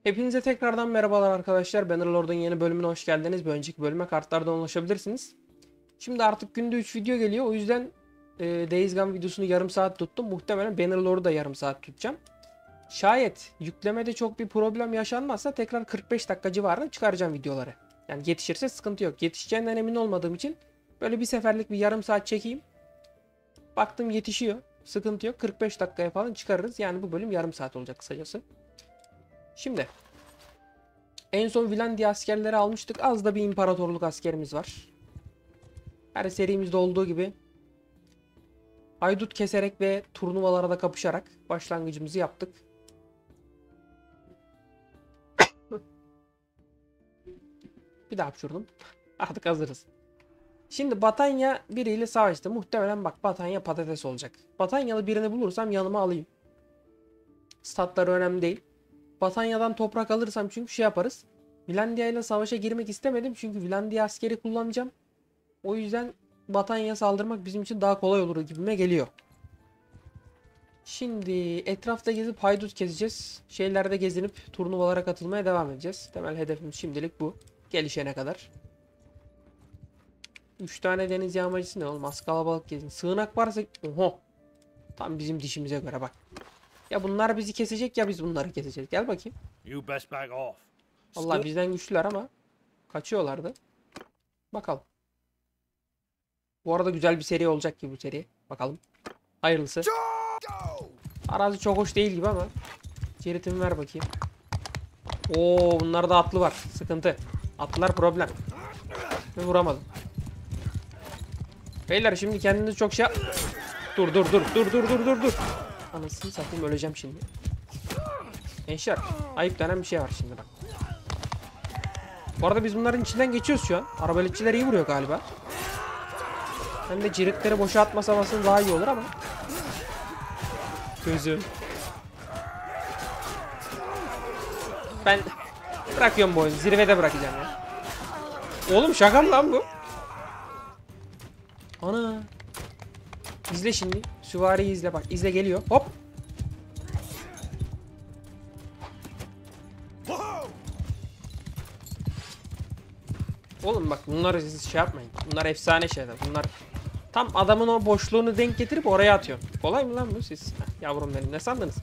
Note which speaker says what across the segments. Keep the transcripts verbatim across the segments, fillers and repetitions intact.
Speaker 1: Hepinize tekrardan merhabalar arkadaşlar. Bannerlord'un yeni bölümüne hoş geldiniz. Bir önceki bölüme kartlardan ulaşabilirsiniz. Şimdi artık günde üç video geliyor. O yüzden e, Days Gone videosunu yarım saat tuttum. Muhtemelen Bannerlord'u da yarım saat tutacağım. Şayet yüklemede çok bir problem yaşanmazsa tekrar kırk beş dakika civarında çıkaracağım videoları. Yani yetişirse sıkıntı yok. Yetişeceğinden emin olmadığım için böyle bir seferlik bir yarım saat çekeyim. Baktım yetişiyor. Sıkıntı yok. kırk beş dakikaya falan çıkarırız. Yani bu bölüm yarım saat olacak kısacası. Şimdi en son Vilandia askerleri almıştık. Az da bir imparatorluk askerimiz var. Her serimizde olduğu gibi haydut keserek ve turnuvalarda kapışarak başlangıcımızı yaptık. Bir daha hapşurdum. Artık hazırız. Şimdi Batanya biriyle savaştı. Muhtemelen bak Batanya patates olacak. Batanyalı birini bulursam yanıma alayım. Statları önemli değil. Batanya'dan toprak alırsam çünkü şey yaparız. Vilandia ile savaşa girmek istemedim. Çünkü Vilandia askeri kullanacağım. O yüzden Batanya'ya saldırmak bizim için daha kolay olur gibime geliyor. Şimdi etrafta gezip haydut keseceğiz. Şeylerde gezinip turnuvalara katılmaya devam edeceğiz. Temel hedefimiz şimdilik bu. Gelişene kadar. üç tane deniz yağmacısı ne oğlum? Az kalabalık gezin. Sığınak varsa... Oho. Tam bizim dişimize göre bak. Ya bunlar bizi kesecek ya biz bunları keseceğiz. Gel bakayım.
Speaker 2: You best back off.
Speaker 1: Allah bizden güçlüler ama kaçıyorlardı. Bakalım. Bu arada güzel bir seri olacak gibi bu seri. Bakalım. Hayırlısı. Arazi çok hoş değil gibi ama. Ciritimi ver bakayım. Oo, bunlarda atlı var. Sıkıntı. Atlılar problem. Ve vuramadım. Beyler şimdi kendinizi çok şey... Dur dur dur dur dur dur dur dur. Anasını satayım, öleceğim şimdi. Gençler ayıp denen bir şey var şimdi bak. Bu arada biz bunların içinden geçiyoruz şu an. Arabaletçiler iyi vuruyor galiba. Hem de ciritleri boşa atmasa daha iyi olur ama. Gözüm. Ben bırakıyorum bu oyunu. Zirvede bırakacağım ya. Oğlum şaka mı lan bu? Ana. İzle şimdi. Süvariyi izle bak. İzle geliyor. Hop. Oğlum bak bunları siz şey yapmayın. Bunlar efsane şeyler. Bunlar tam adamın o boşluğunu denk getirip oraya atıyor. Kolay mı lan bu siz? Heh, yavrum benim ne sandınız?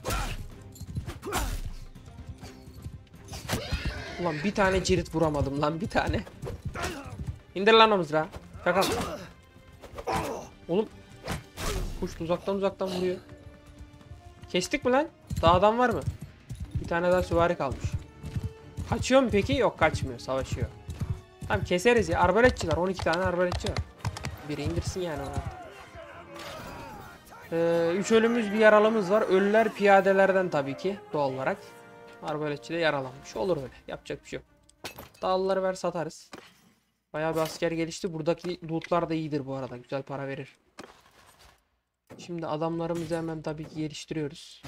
Speaker 1: Ulan bir tane cirit vuramadım lan bir tane. İndir lan o mızrağı. Şaka. Oğlum. Kuş uzaktan uzaktan vuruyor. Kestik mi lan? Daha adam var mı? Bir tane daha süvari kalmış. Kaçıyor mu peki? Yok, kaçmıyor. Savaşıyor. Tamam keseriz ya. Arbaletçiler. on iki tane arbaletçi var. Biri indirsin yani ona. Ee, üç ölümümüz bir yaralımız var. Ölüler piyadelerden tabii ki. Doğal olarak. Arbaletçi de yaralanmış. Olur öyle. Yapacak bir şey yok. Dağlıları ver satarız. Bayağı bir asker gelişti. Buradaki lootlar da iyidir bu arada. Güzel para verir. Şimdi adamlarımızı hemen tabii ki geliştiriyoruz.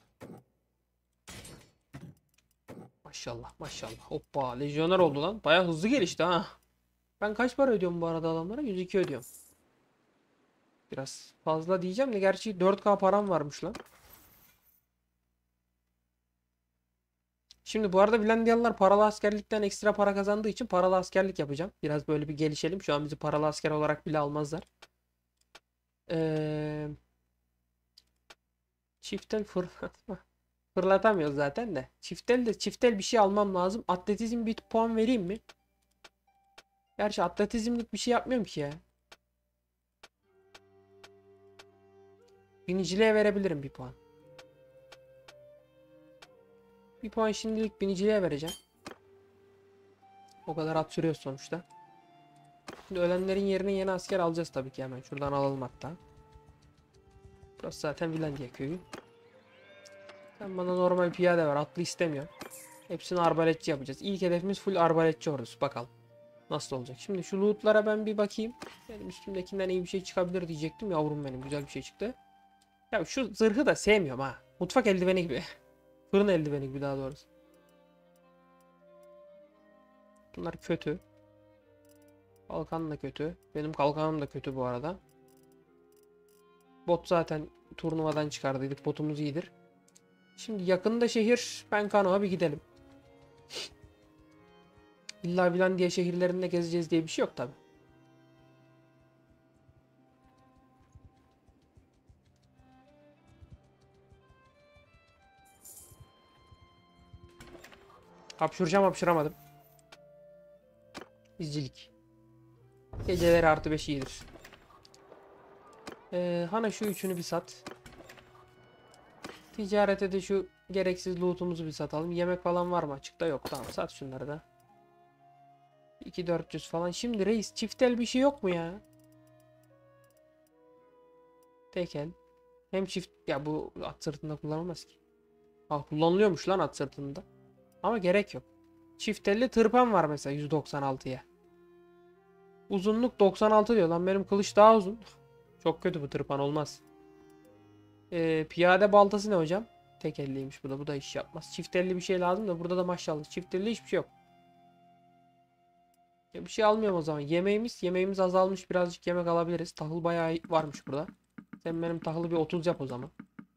Speaker 1: Maşallah maşallah. Hoppa, lejyoner oldu lan. Bayağı hızlı gelişti ha. Ben kaç para ödüyorum bu arada adamlara? yüz iki ödüyorum. Biraz fazla diyeceğim de gerçi dört K param varmış lan. Şimdi bu arada Vilandiyalılar paralı askerlikten ekstra para kazandığı için paralı askerlik yapacağım. Biraz böyle bir gelişelim. Şu an bizi paralı asker olarak bile almazlar. Ee, çiftel fırlatma. Fırlatamıyoruz zaten de. Çiftel de çiftel bir şey almam lazım. Atletizm bir puan vereyim mi? Gerçi atletizmlik bir şey yapmıyorum ki ya. Biniciliğe verebilirim bir puan. Bir puan şimdilik biniciliğe vereceğim. O kadar at sürüyor sonuçta. Şimdi ölenlerin yerine yeni asker alacağız tabii ki hemen. Şuradan alalım hatta. Burası zaten Vilandia köyü. Sen bana normal piyade ver. Atlı istemiyorum. Hepsini arbaletçi yapacağız. İlk hedefimiz full arbaletçi ordusu. Bakalım nasıl olacak. Şimdi şu lootlara ben bir bakayım. Benim üstümdekinden iyi bir şey çıkabilir diyecektim. Yavrum benim, güzel bir şey çıktı. Ya şu zırhı da sevmiyorum ha. Mutfak eldiveni gibi. Fırın eldiveni gibi daha doğrusu. Bunlar kötü. Kalkan da kötü. Benim kalkanım da kötü bu arada. Bot zaten turnuvadan çıkardıydık. Botumuz iyidir. Şimdi yakında şehir. Penkano'ya bir gidelim. İlla Finlandiya şehirlerinde gezeceğiz diye bir şey yok tabi. Hapşuracağım, hapşıramadım. İzcilik. Geceleri artı beş iyidir. Ee, Hana şu üçünü bir sat. Ticarete de şu gereksiz loot'umuzu bir satalım. Yemek falan var mı açıkta? Yok. Tamam, sat şunları da. iki bin dört yüz falan. Şimdi reis, çiftel bir şey yok mu ya? Tekel. Hem çift, ya bu at sırtında kullanılmaz ki. Ha, kullanılıyormuş lan at sırtında. Ama gerek yok. Çiftelli tırpan var mesela yüz doksan altıya. Uzunluk doksan altı diyor lan, benim kılıç daha uzun. Çok kötü bu tırpan, olmaz. Ee, piyade baltası ne hocam? Tek elliymiş bu da. Bu da iş yapmaz. Çift elli bir şey lazım da burada da maşallah çift elli hiçbir şey yok. Ya bir şey almıyorum o zaman. Yemeğimiz yemeğimiz azalmış. Birazcık yemek alabiliriz. Tahıl bayağı varmış burada. Sen benim tahılı bir otuz yap o zaman.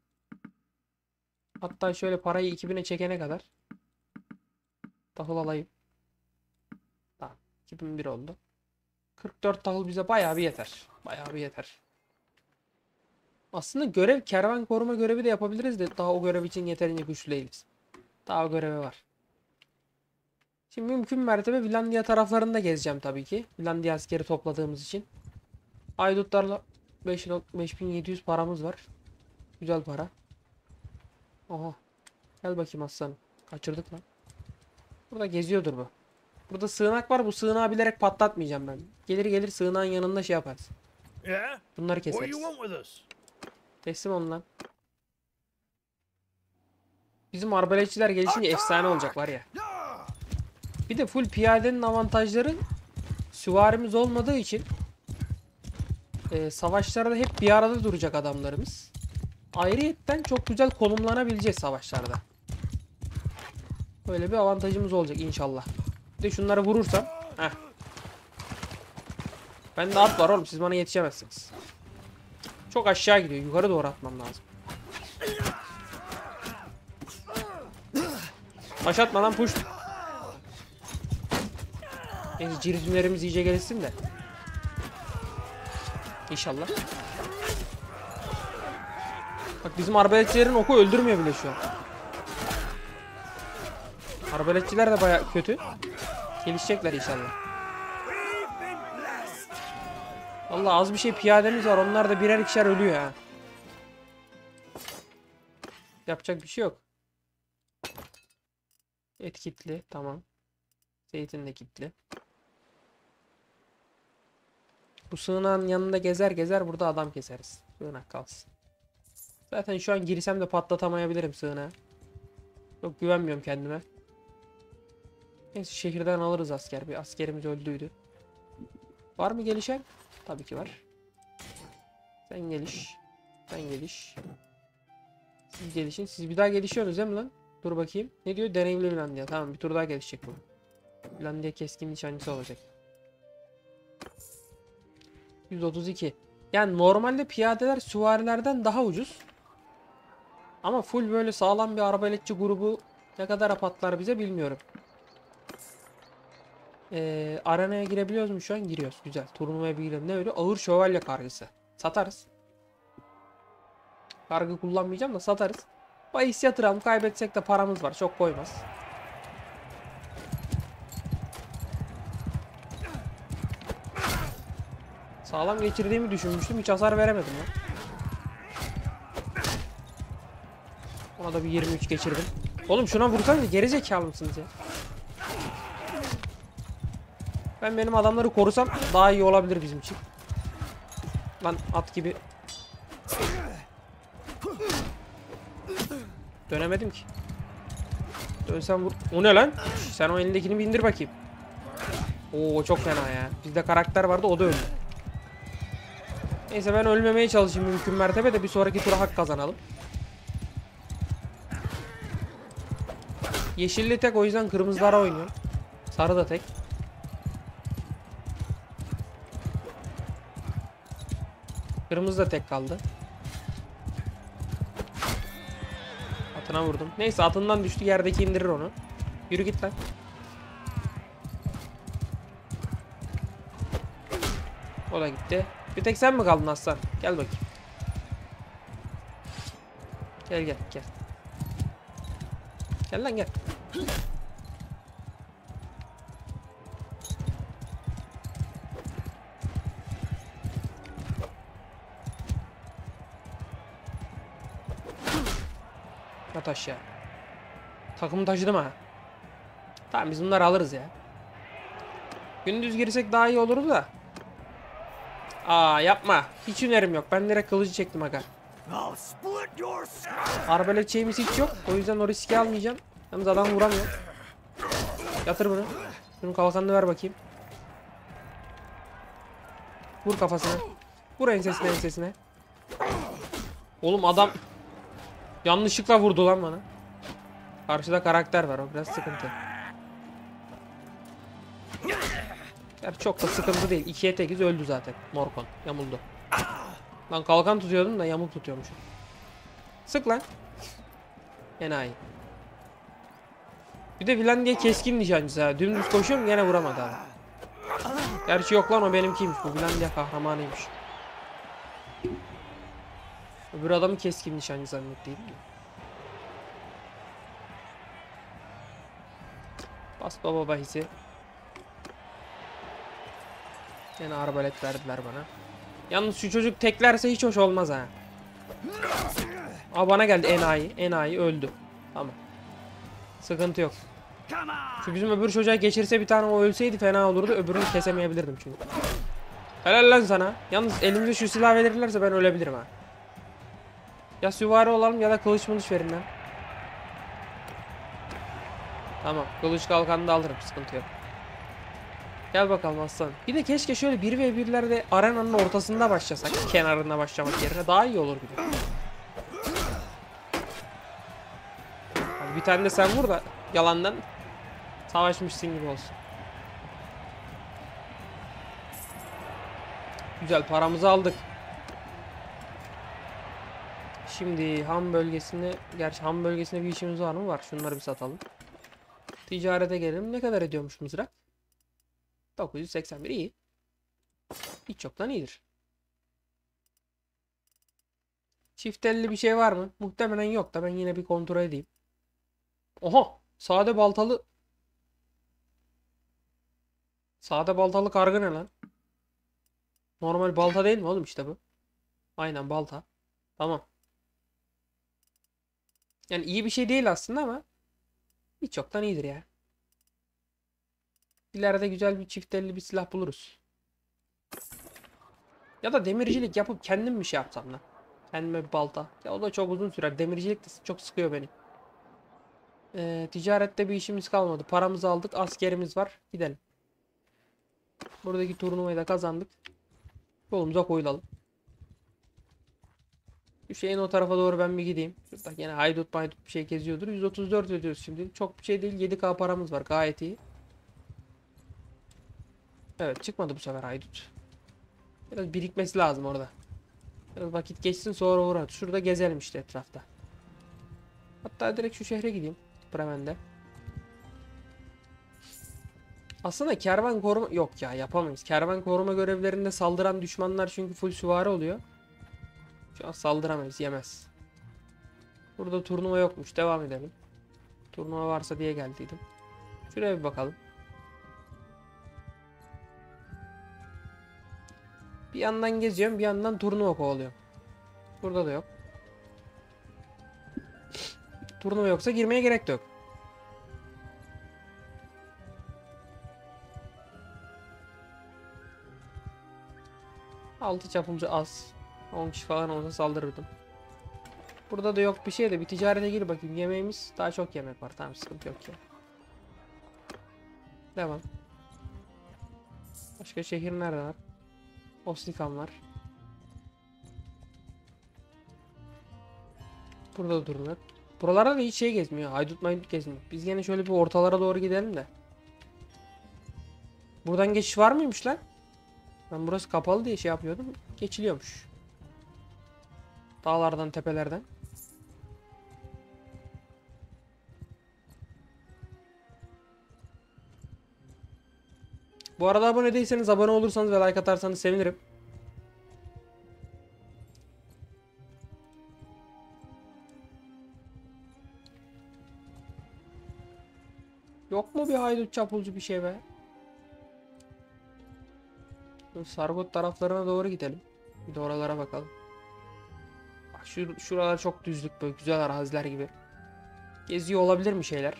Speaker 1: Hatta şöyle parayı iki bine çekene kadar tahıl alayım. Tamam. iki bin bir oldu. kırk dört tahıl bize bayağı bir yeter. Bayağı bir yeter. Aslında görev, kervan koruma görevi de yapabiliriz de daha o görev için yeterince güçlü değiliz. Daha o görevi var. Şimdi mümkün mertebe Finlandiya taraflarında gezeceğim tabii ki. Finlandiya askeri topladığımız için. Haydutlarla beş bin yedi yüz paramız var. Güzel para. Aha. Gel bakayım aslanım. Kaçırdık lan. Burada geziyordur bu. Burada sığınak var. Bu sığınağı bilerek patlatmayacağım ben. Gelir gelir sığınağın yanında şey yaparız. Bunları keseriz. Teslim olun lan. Bizim arbaletçiler gelişince efsane olacak var ya. Bir de full piyadenin avantajları, süvarimiz olmadığı için e, savaşlarda hep bir arada duracak adamlarımız. Ayrıyetten çok güzel konumlanabileceğiz savaşlarda. Böyle bir avantajımız olacak inşallah. Bir de şunları vurursam. Heh. Bende at var oğlum, siz bana yetişemezsiniz. Çok aşağı gidiyor. Yukarı doğru atmam lazım. Taş atma lan, push. Neyse, cirizmlerimiz iyice gelişsin de. İnşallah. Bak bizim arbaletçilerin oku öldürmüyor bile şu an. Arbaletçiler de baya kötü. Gelişecekler inşallah. Vallahi az bir şey piyademiz var. Onlar da birer ikişer ölüyor ha. Yapacak bir şey yok. Et kitli. Tamam. Zeytin de kitli. Bu sığınağın yanında gezer gezer burada adam keseriz. Sığınak kalsın. Zaten şu an girsem de patlatamayabilirim sığınağı. Çok güvenmiyorum kendime. Neyse, şehirden alırız asker. Bir askerimiz öldüydü. Var mı gelişen? Tabii ki var. Sen geliş. Sen geliş. Siz gelişin. Siz bir daha gelişiyorsunuz değil mi lan? Dur bakayım. Ne diyor? Deneyimli Finlandiya. Tamam, bir tur daha gelişecek bu. Finlandiya keskin nişancısı olacak. yüz otuz iki. Yani normalde piyadeler süvarilerden daha ucuz. Ama full böyle sağlam bir arbaletçi grubu ne kadar apatlar bize bilmiyorum. Ee, arenaya girebiliyoruz mu şu an? Giriyoruz. Güzel. Turnuvaya bir girelim. Ne öyle? Ağır şövalye kargısı. Satarız. Kargı kullanmayacağım da satarız. Bahis yatıralım. Kaybetsek de paramız var. Çok koymaz. Sağlam geçirdiğimi düşünmüştüm. Hiç hasar veremedim ya. Ona da bir yirmi üç geçirdim. Oğlum şuna vursanız gerizekalı mısınız ya? Ben benim adamları korusam daha iyi olabilir bizim için. Lan at gibi. Dönemedim ki. Dönsem vur. O ne lan? Sen o elindekini bir indir bakayım. Oo çok fena ya. Bizde karakter vardı, o da öldü. Neyse, ben ölmemeye çalışayım mümkün mertebe de bir sonraki tura hak kazanalım. Yeşilli tek, o yüzden kırmızılara oynuyor. Sarı da tek. Kırmızı da tek kaldı. Atına vurdum. Neyse, atından düştü, yerdeki indirir onu. Yürü git lan. O da gitti. Bir tek sen mi kaldın aslan? Gel bakayım. Gel gel gel. Gel lan gel. Yat aşağı. Takımı taşıdım ha. Tamam biz bunları alırız ya. Gündüz girsek daha iyi olurdu da. Aa yapma. Hiç önerim yok. Ben direkt kılıcı çektim aga. Arbalet şeyimiz hiç yok. O yüzden o riski almayacağım. Yalnız adam vuramıyor. Yatır bunu. Şunun kalkanını ver bakayım. Vur kafasına. Vur ensesine ensesine. Oğlum adam yanlışlıkla vurdu lan bana. Karşıda karakter var, o biraz sıkıntı. Gerçi çok da sıkıntı değil. ikiye tekiz öldü zaten. Morkon yamuldu. Lan kalkan tutuyordum da yamuk tutuyormuşum. Sık lan. Enayi. Bir de filan diye keskin nişancısı ha. Dümdüz koşuyorum gene vuramadı abi. Gerçi yok lan, o benimkiymiş. Bu filan diye kahramanıymış. Öbür adamı keskin nişancı zannettiydim de. Bas baba bahisi. Yine arbalet verdiler bana. Yalnız şu çocuk teklerse hiç hoş olmaz ha. Aa bana geldi enayi. Enayi öldü. Tamam. Sıkıntı yok. Şu bizim öbür çocuğa geçirse bir tane, o ölseydi fena olurdu. Öbürünü kesemeyebilirdim çünkü. Helal lan sana. Yalnız elimize şu silah verirlerse ben ölebilirim ha. Ya süvari olalım ya da kılıç mılıç verin lan. Tamam. Kılıç kalkanını da alırım. Sıkıntı yok. Gel bakalım aslan. Bir de keşke şöyle bir ve birlerde arenanın ortasında başlasak. Kenarında başlamak yerine daha iyi olur gibi. Hadi bir tane de sen vur da yalandan savaşmışsın gibi olsun. Güzel, paramızı aldık. Şimdi ham bölgesine, gerçi ham bölgesinde bir işimiz var mı? Var. Şunları bir satalım. Ticarete gelelim. Ne kadar ediyormuş mızrak? dokuz yüz seksen bir, iyi. Hiç çoktan iyidir. Çift elli bir şey var mı? Muhtemelen yok da ben yine bir kontrol edeyim. Oha! Sade baltalı. Sade baltalı kargı ne lan? Normal balta değil mi oğlum işte bu? Aynen balta. Tamam. Yani iyi bir şey değil aslında ama hiç çoktan iyidir ya. İleride güzel bir çift elli bir silah buluruz. Ya da demircilik yapıp kendim bir şey yapsam lan. Kendime bir balta. Ya o da çok uzun sürer. Demircilik de çok sıkıyor beni. Ee, ticarette bir işimiz kalmadı. Paramızı aldık. Askerimiz var. Gidelim. Buradaki turnuvayı da kazandık. Yolumuza koyulalım. Hüseyin o tarafa doğru ben bir gideyim. Şurada yine haydut maydut bir şey geziyordur. yüz otuz dört ödüyoruz şimdi. Çok bir şey değil. yedi K paramız var. Gayet iyi. Evet, çıkmadı bu sefer haydut. Biraz birikmesi lazım orada. Biraz vakit geçsin sonra uğrar. Şurada gezelim işte etrafta. Hatta direkt şu şehre gideyim. Bremen'de. Aslında kervan koruma... Yok ya, yapamayız. Kervan koruma görevlerinde saldıran düşmanlar çünkü full süvari oluyor. Şu an saldıramayız. Yemez. Burada turnuva yokmuş. Devam edelim. Turnuva varsa diye geldiydim. Şuraya bir bakalım. Bir yandan geziyorum, bir yandan turnuva kovalıyorum. Burada da yok. Turnuva yoksa girmeye gerek de yok. Altı çapımcı az. on kişi falan olsa saldırırdım. Burada da yok bir şey de bir ticarete gir bakayım. Yemeğimiz daha çok yemek var. Tamam, sıkıntı yok ya. Devam. Başka şehir nerede var? Oslikan var. Burada da durmuyor. Buralarda da hiç şey gezmiyor. Haydut maydut gezmiyor. Biz yine şöyle bir ortalara doğru gidelim de. Buradan geçiş var mıymış lan? Ben burası kapalı diye şey yapıyordum. Geçiliyormuş. Dağlardan, tepelerden. Bu arada abone değilseniz abone olursanız ve like atarsanız sevinirim. Yok mu bir haydut çapulcu bir şey be? Sargot taraflarına doğru gidelim. Bir de oralara bakalım. Bak şu, şuralar çok düzlük, böyle güzel araziler gibi. Geziyor olabilir mi şeyler?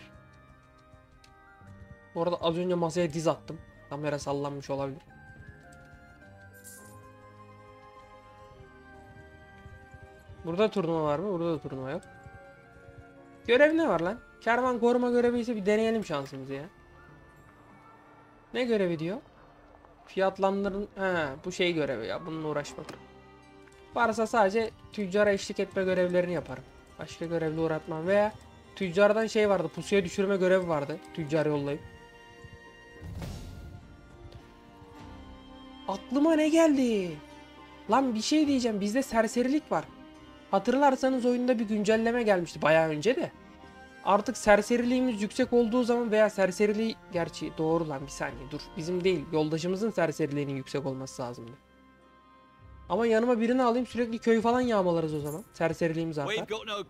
Speaker 1: Bu arada az önce masaya diz attım. Kamera sallanmış olabilir. Burada turnuva var mı? Burada da turnuva yok. Görev ne var lan? Kervan koruma görevi ise bir deneyelim şansımızı ya. Ne görevi diyor? Fiyatlandırın... He, bu şey görevi ya. Bununla uğraşmak. Varsa sadece tüccara eşlik etme görevlerini yaparım. Başka görevle uğratmam. Veya tüccardan şey vardı. Pusuya düşürme görevi vardı. Tüccar yollayıp. Aklıma ne geldi? Lan bir şey diyeceğim. Bizde serserilik var. Hatırlarsanız oyunda bir güncelleme gelmişti bayağı önce de. Artık serseriliğimiz yüksek olduğu zaman veya serseriliği... Gerçi doğru lan, bir saniye dur. Bizim değil, yoldaşımızın serseriliğinin yüksek olması lazımdı. Ama yanıma birini alayım, sürekli köy falan yağmalarız o zaman. Serseriliğimiz artar.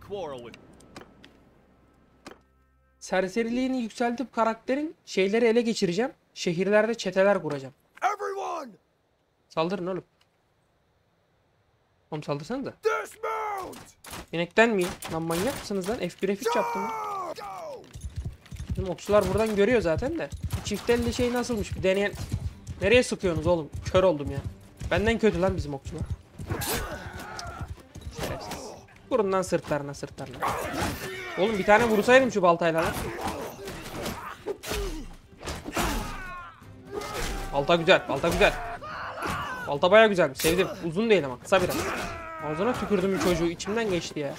Speaker 1: Serseriliğini yükseltip karakterin şeyleri ele geçireceğim. Şehirlerde çeteler kuracağım. Saldırın oğlum. Oğlum saldırsanıza. İnekten miyim? Lan manyak mısınız lan? F bir F üç yaptım lan. Bizim okçular buradan görüyor zaten de. Bu çift elli şey nasılmış bir deneyen... Nereye sıkıyorsunuz oğlum? Kör oldum ya. Benden kötü lan bizim okçular. Şerefsiz. Vurun lan sırtlarına sırtlarına. Oğlum bir tane vursaydım şu baltayla lan. Balta güzel, balta güzel. Balta baya güzel, sevdim. Uzun değil ama kısa biraz. Ağzına tükürdüm bir çocuğu, içimden geçti ya.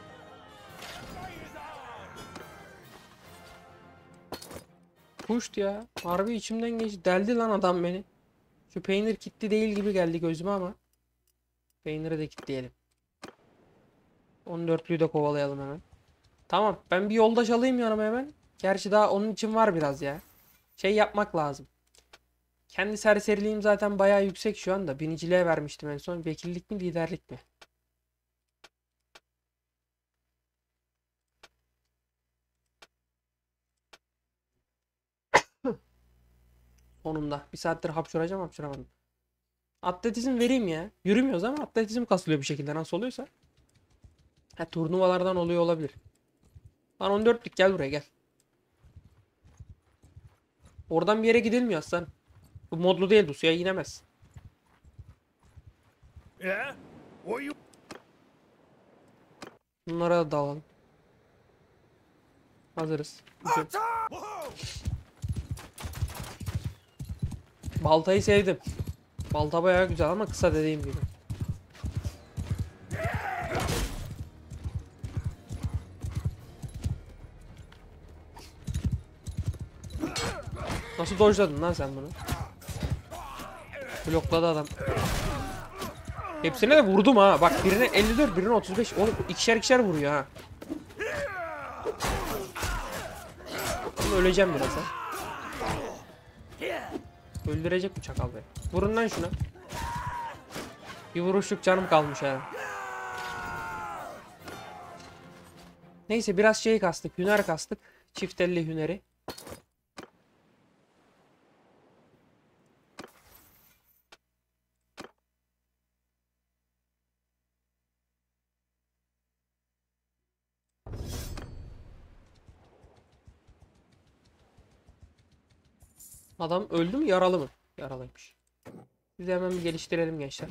Speaker 1: Puşt ya. Harbi içimden geçti. Deldi lan adam beni. Şu peynir kitli değil gibi geldi gözüme ama. Peyniri de kitleyelim. on dörtlüyü de kovalayalım hemen. Tamam, ben bir yoldaş alayım yanıma hemen. Gerçi daha onun için var biraz ya. Şey yapmak lazım. Kendi serseriliğim zaten bayağı yüksek şu anda. Biniciliğe vermiştim en son. Vekillik mi liderlik mi? Sonunda. Bir saattir hapşuracağım hapşuramadım. Atletizm vereyim ya. Yürümüyoruz ama atletizm kasılıyor bir şekilde. Nasıl oluyorsa. Ha, turnuvalardan oluyor olabilir. Lan on dörtlük gel buraya gel. Oradan bir yere gidilmiyor aslan. Bu modlu değil, bu suya inemez. Bunlara da dalalım. Hazırız. Güzel. Baltayı sevdim. Balta bayağı güzel ama kısa dediğim gibi. Nasıl dojladın lan sen bunu? Blokladı adam. Hepsine de vurdum ha. Bak birine elli dört, birine otuz beş. Oğlum ikişer ikişer vuruyor ha. Oğlum öleceğim biraz ha. Öldürecek bu çakal be. Vurun lan şuna. Bir vuruşluk canım kalmış ha. Neyse biraz şey kastık. Hüner kastık. Çift elli hüneri. Adam öldü mü, yaralı mı? Yaralıymış. Biz de hemen bir geliştirelim gençler.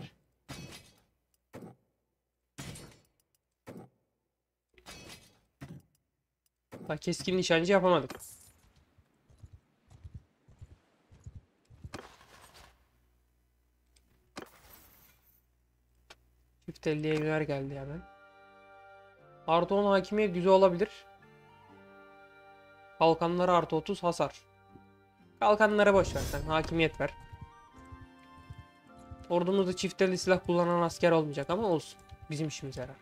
Speaker 1: Bak keskin nişancı yapamadık. Çift elliye hüner geldi hemen. Artı on hakimiyet güzel olabilir. Kalkanlara artı otuz hasar. Kalkanlara boş ver sen, hakimiyet ver. Ordumuzda çift elli silah kullanan asker olmayacak ama olsun. Bizim işimize yarar.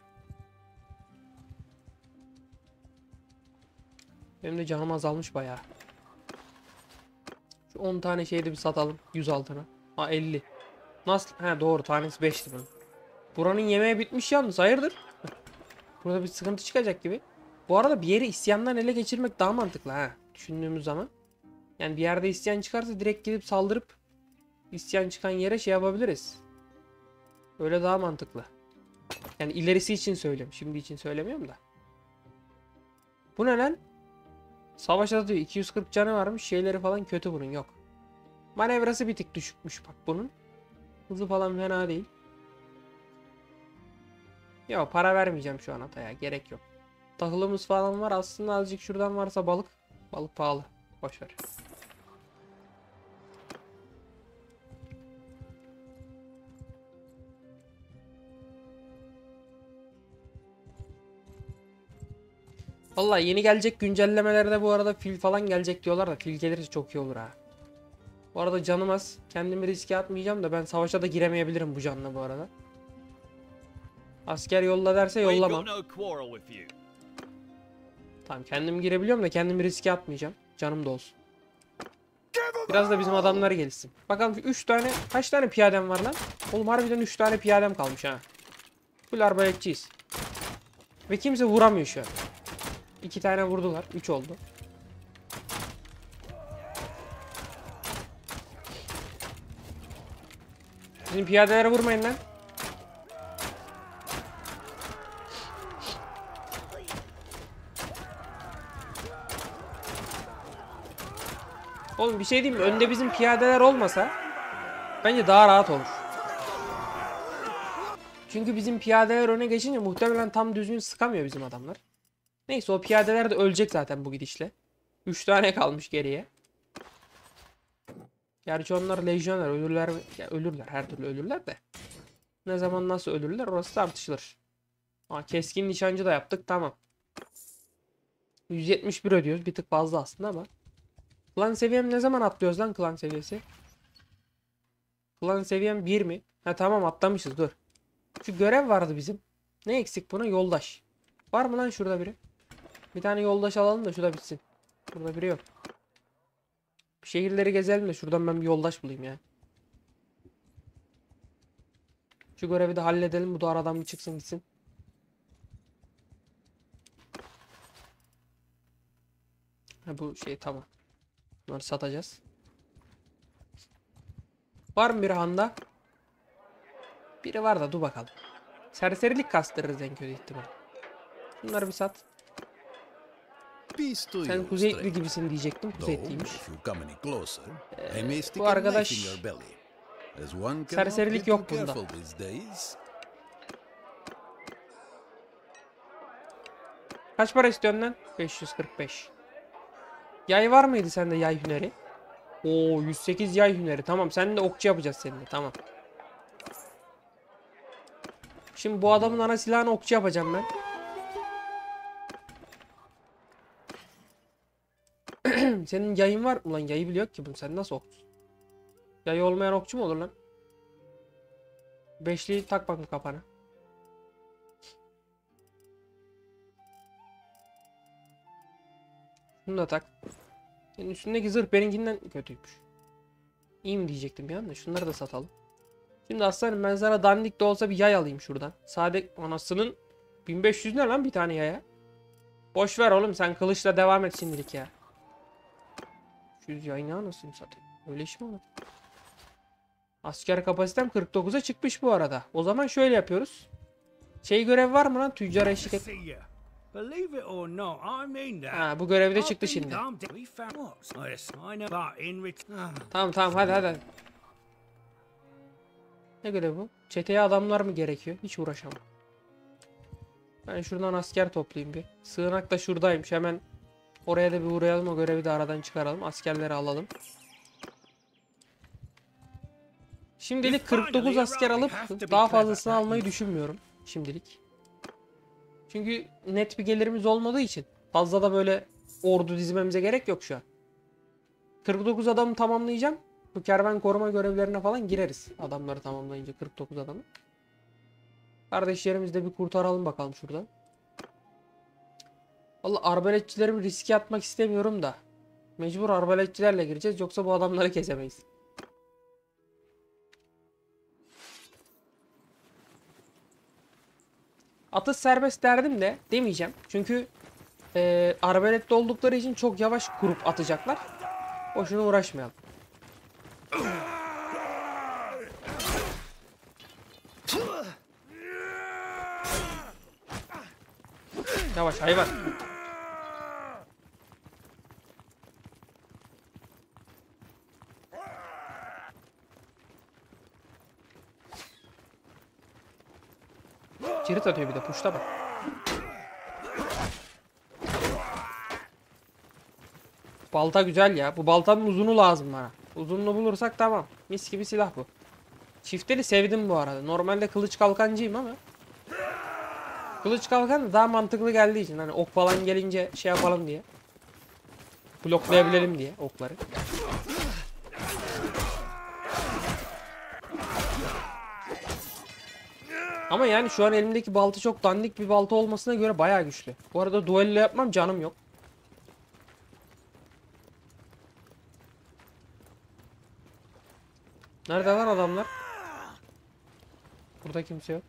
Speaker 1: Benim de canım azalmış bayağı. on tane şeyde bir satalım. yüz altına. Ha elli. Nasıl? He doğru, tanesi beşti bunun. Buranın yemeği bitmiş yalnız, hayırdır? Burada bir sıkıntı çıkacak gibi. Bu arada bir yeri isyandan ele geçirmek daha mantıklı ha. Düşündüğümüz zaman. Yani bir yerde isyan çıkarsa direkt gidip saldırıp isyan çıkan yere şey yapabiliriz. Öyle daha mantıklı. Yani ilerisi için söylüyorum. Şimdi için söylemiyorum da. Bu ne lan? Savaşta diyor iki yüz kırk canı varmış. Şeyleri falan kötü bunun, yok. Manevrası bir tık düşükmüş bak bunun. Hızı falan fena değil. Ya para vermeyeceğim şu an ataya. Gerek yok. Tahılımız falan var. Aslında azıcık şuradan varsa balık. Balık pahalı. Boşver. Vallahi yeni gelecek güncellemelerde bu arada fil falan gelecek diyorlar da fil gelirse çok iyi olur ha. Bu arada canım az. Kendimi riske atmayacağım da ben savaşa da giremeyebilirim bu canla bu arada. Asker yolla derse yollamam. Tamam, kendim girebiliyorum da kendimi riske atmayacağım. Canım da olsun. Biraz da bizim adamları gelsin. Bakalım üç tane, kaç tane piyadem var lan? Oğlum harbiden üç tane piyadem kalmış ha. Full arbaletçiyiz. Ve kimse vuramıyor şu an. iki tane vurdular. üç oldu. Bizim piyadelere vurmayın lan. Oğlum bir şey diyeyim mi? Önde bizim piyadeler olmasa bence daha rahat olur. Çünkü bizim piyadeler öne geçince muhtemelen tam düzgün sıkamıyor bizim adamlar. Neyse, o piyadeler de ölecek zaten bu gidişle. üç tane kalmış geriye. Gerçi onlar lejyoner, ölürler mi? Ya ölürler, her türlü ölürler de. Ne zaman nasıl ölürler orası tartışılır. Aa, keskin nişancı da yaptık, tamam. yüz yetmiş bir ödüyoruz, bir tık fazla aslında ama. Klan seviyem ne zaman atlıyoruz lan, klan seviyesi? Klan seviyem bir mi? Ha tamam, atlamışız, dur. Şu görev vardı bizim. Ne eksik buna? Yoldaş. Var mı lan şurada biri? Bir tane yoldaş alalım da şurada bitsin. Burada biri yok. Şehirleri gezelim de şuradan ben bir yoldaş bulayım ya. Şu görevi de halledelim. Bu da aradan bir çıksın gitsin. Ha, bu şey tamam. Bunları satacağız. Var mı biri handa? Biri var da dur bakalım. Serserilik kastırırız en kötü ihtimal. Bunları bir sat. Sen kuzeyitli gibisin diyecektim. Kuzeyitliymiş. Ee, bu arkadaş... Serserilik yok bunda. Kaç para istiyorsun lan? beş yüz kırk beş. Yay var mıydı sende, yay hüneri? Oo, yüz sekiz yay hüneri. Tamam, sen de okçu yapacağız seninle. Tamam. Şimdi bu adamın ana silahını okçu yapacağım ben. Senin yayın var mı lan? Yayı biliyor ki bunu. Sen nasıl okçu? Yayı olmayan okçu mu olur lan? Beşliği tak bakın kapana. Şunu da tak. Senin üstündeki zırh benimkinden kötüymüş. İyi mi diyecektim bir anda. Şunları da satalım. Şimdi aslanım, ben sana dandik de olsa bir yay alayım şuradan. Sade anasının bin beş yüz ne lan bir tane yaya? Boş ver oğlum, sen kılıçla devam et şimdilik ya. yüz yay ne anasını satayım. Öyle iş mi olur? Asker kapasitem kırk dokuza çıkmış bu arada. O zaman şöyle yapıyoruz. Şey görev var mı lan? Tüccar eşlik et. Ha, bu görev de çıktı şimdi. Tamam tamam, hadi hadi. Ne görev bu? Çeteye adamlar mı gerekiyor? Hiç uğraşamam. Ben şuradan asker toplayayım bir. Sığınak da şuradaymış. Hemen oraya da bir uğrayalım. O görevi de aradan çıkaralım. Askerleri alalım. Şimdilik kırk dokuz asker alıp daha fazlasını almayı düşünmüyorum. Şimdilik. Çünkü net bir gelirimiz olmadığı için fazla da böyle ordu dizmemize gerek yok şu an. kırk dokuz adamı tamamlayacağım. Bu kervan koruma görevlerine falan gireriz. Adamları tamamlayınca kırk dokuz adamı. Kardeşlerimizi de bir kurtaralım bakalım şuradan. Vallahi arbaletçilerimi riske atmak istemiyorum da. Mecbur arbaletçilerle gireceğiz yoksa bu adamları kesemeyiz. Atış serbest derdim de demeyeceğim. Çünkü e, arbaletli oldukları için çok yavaş kurup atacaklar. Boşuna uğraşmayalım. Yavaş hayvan. Cirit atıyor bir de puşta bak. Balta güzel ya. Bu baltanın uzunu lazım bana. Uzununu bulursak tamam. Mis gibi silah bu. Çiftleri sevdim bu arada. Normalde kılıç kalkancıyım ama kılıç kalkan daha mantıklı geldiği için hani ok falan gelince şey yapalım diye. Bloklayabilelim diye okları. Ama yani şu an elimdeki balta çok dandik bir balta olmasına göre bayağı güçlü. Bu arada duello yapmam, canım yok. Nerede lan adamlar? Burada kimse yok.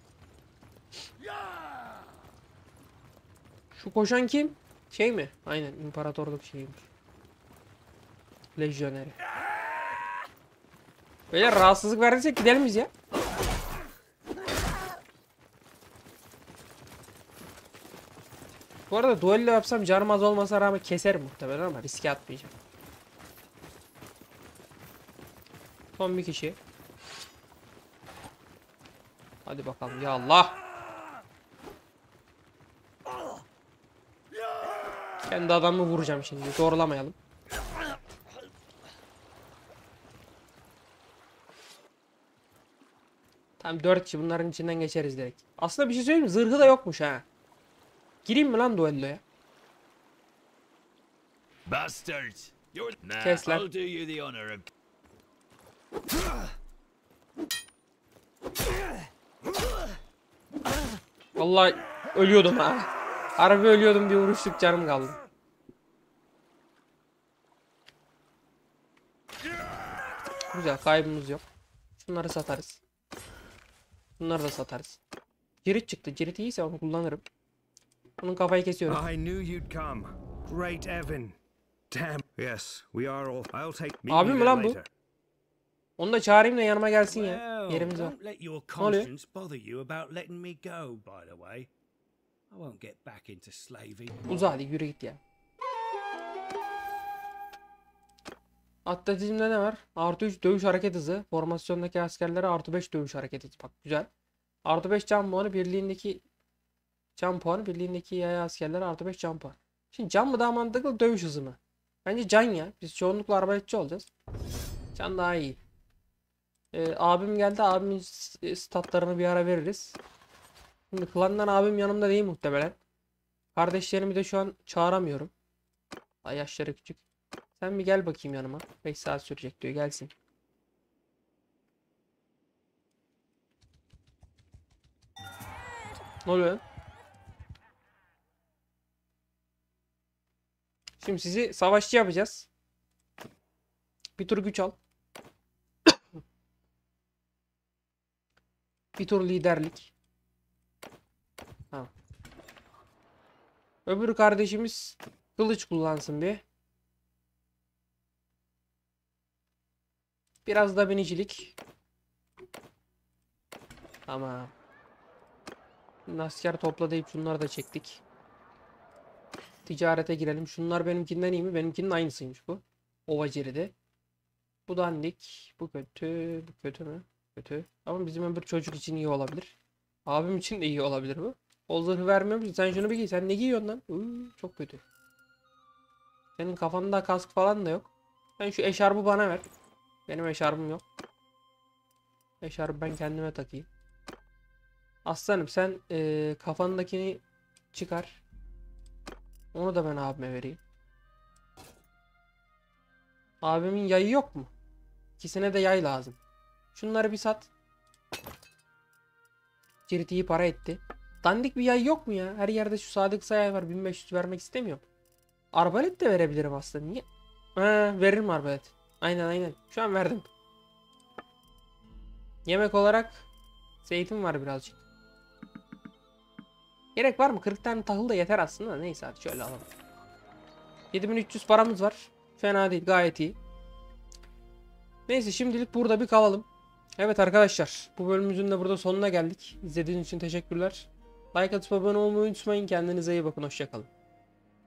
Speaker 1: Şu koşan kim? Şey mi? Aynen, imparatorluk şeyiymiş. Lejyoneri. Beyler rahatsızlık verdiysek gidelim biz ya. Bu arada duello yapsam canım az olmasa rağmen keserim muhtemelen ama riske atmayacağım. Son bir kişi. Hadi bakalım ya Allah. Kendi adamımı vuracağım şimdi, zorlamayalım. Tamam, dört kişi, bunların içinden geçeriz direkt. Aslında bir şey söyleyeyim mi? Zırhı da yokmuş ha. Gireyim mi lan duelloya?
Speaker 2: Bastards! You're nah,
Speaker 1: Kes lan.
Speaker 2: I'll do you the honor of.
Speaker 1: Vallahi ölüyordum ha. Harbi ölüyordum, bir vuruşluk canım kaldı. Güzel, kaybımız yok. Şunları satarız. Bunları da satarız. Cirit çıktı. Cirit iyiyse onu kullanırım. Bunun kafayı kesiyorum.
Speaker 3: I knew you'd come. Great Evan. Damn. Yes, we are all. I'll take me.
Speaker 1: Abi mi lan bu? Onu da çağırayım da yanıma gelsin ya.
Speaker 4: Well,
Speaker 1: Yerimiz var.
Speaker 4: don't let your
Speaker 1: oluyor?
Speaker 4: conscience bother you about letting me go, by the way. I won't get back into slaving.
Speaker 1: Uza hadi, yürü git ya. Atletizmde ne var? Artı üç dövüş hareket hızı. Formasyondaki askerlere artı beş dövüş hareket hızı. Bak güzel. Artı beş can puanı, birliğindeki can puanı, birliğindeki yaya askerlere artı beş can puanı. Şimdi can mı daha mantıklı, dövüş hızı mı? Bence can ya. Biz çoğunlukla arbaletçi olacağız. Can daha iyi. Ee, abim geldi. Abimin statlarını bir ara veririz. Şimdi klandan abim yanımda değil muhtemelen. Kardeşlerimi de şu an çağıramıyorum. Ay, yaşları küçük. Sen bir gel bakayım yanıma. beş saat sürecek diyor. Gelsin. Ne oluyor? Şimdi sizi savaşçı yapacağız. Bir tur güç al. Bir tur liderlik. Tamam. Öbür kardeşimiz kılıç kullansın bir. Biraz da binicilik. Tamam. Asker topla deyip şunları da çektik. Ticarete girelim. Şunlar benimkinden iyi mi? Benimkinin aynısıymış bu. Ovaceri'de. Bu dandik. Bu kötü. Bu kötü mü? Kötü. Ama bizim öbür çocuk için iyi olabilir. Abim için de iyi olabilir bu. O zırhı vermiyor musun? Sen şunu bir giy. Sen ne giyiyorsun lan? Uuu, çok kötü. Senin kafanda kask falan da yok. Sen şu eşarbı bana ver. Benim eşarbım yok. Eşarbı ben kendime takayım. Aslanım sen ee, kafandakini çıkar. Onu da ben abime vereyim. Abimin yayı yok mu? İkisine de yay lazım. Şunları bir sat. Cirit iyi para etti. Dandik bir yay yok mu ya? Her yerde şu sadık yay var. bin beş yüz vermek istemiyorum. Arbalet de verebilirim aslında. Niye? Ha, veririm arbalet. Aynen aynen. Şu an verdim. Yemek olarak zeytin var birazcık. Gerek var mı? kırk tane tahıl da yeter aslında. Neyse hadi şöyle alalım. yedi bin üç yüz paramız var. Fena değil, gayet iyi. Neyse şimdilik burada bir kalalım. Evet arkadaşlar, bu bölümümüzün de burada sonuna geldik. İzlediğiniz için teşekkürler. Like atıp abone olmayı unutmayın. Kendinize iyi bakın. Hoşça kalın.